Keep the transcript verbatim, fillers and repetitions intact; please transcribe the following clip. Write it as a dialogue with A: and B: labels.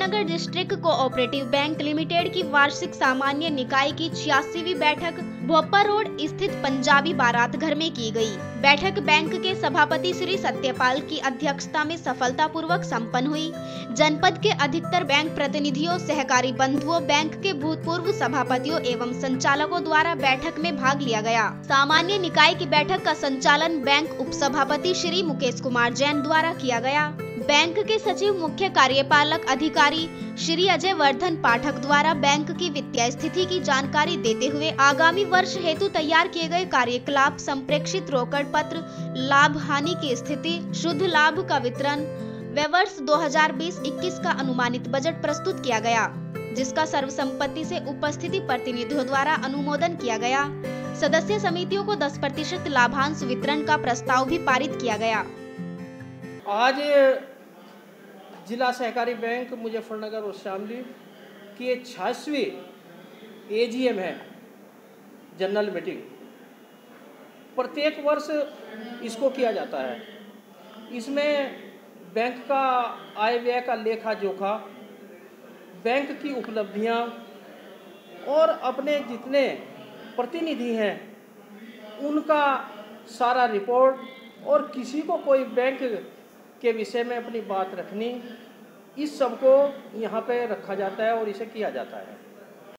A: फुलनगर district cooperative bank limited की वार्षिक सामान्य निकाय की छियासीवीं बैठक भोपा रोड स्थित पंजाबी बारात घर में की गई। बैठक बैंक के सभापति श्री सत्यपाल की अध्यक्षता में सफलतापूर्वक संपन्न हुई। जनपद के अधिकतर बैंक प्रतिनिधियों, सहकारी बंधुओं, बैंक के भूतपूर्व सभापतियों एवं संचालकों द्वारा बैठक में भाग लिया गया। सामान्य निकाय की बैठक का संचालन बैंक उप सभापति श्री मुकेश कुमार जैन द्वारा किया गया। बैंक के सचिव मुख्य कार्यपालक अधिकारी श्री अजय वर्धन पाठक द्वारा बैंक की वित्तीय स्थिति की जानकारी देते हुए आगामी वर्ष हेतु तैयार किए गए कार्यकलाप, संप्रेक्षित रोकड़ पत्र, लाभ हानि की स्थिति, शुद्ध लाभ का वितरण व वर्ष दो हज़ार बीस इक्कीस का अनुमानित बजट प्रस्तुत किया गया, जिसका सर्वसम्मति से उपस्थिति प्रतिनिधियों द्वारा अनुमोदन किया गया। सदस्य समितियों को दस प्रतिशत लाभांश वितरण का प्रस्ताव भी पारित किया गया।
B: आज जिला सहकारी बैंक मुजफ्फरनगर और शामली की छियासवीं एजीएम है, जनरल मीटिंग। प्रत्येक वर्ष इसको किया जाता है। इसमें बैंक का आय व्यय का लेखा जोखा, बैंक की उपलब्धियां और अपने जितने प्रतिनिधि हैं उनका सारा रिपोर्ट और किसी को कोई बैंक के विषय में अपनी बात रखनी, इस सब को यहाँ पे रखा जाता है और इसे किया जाता है।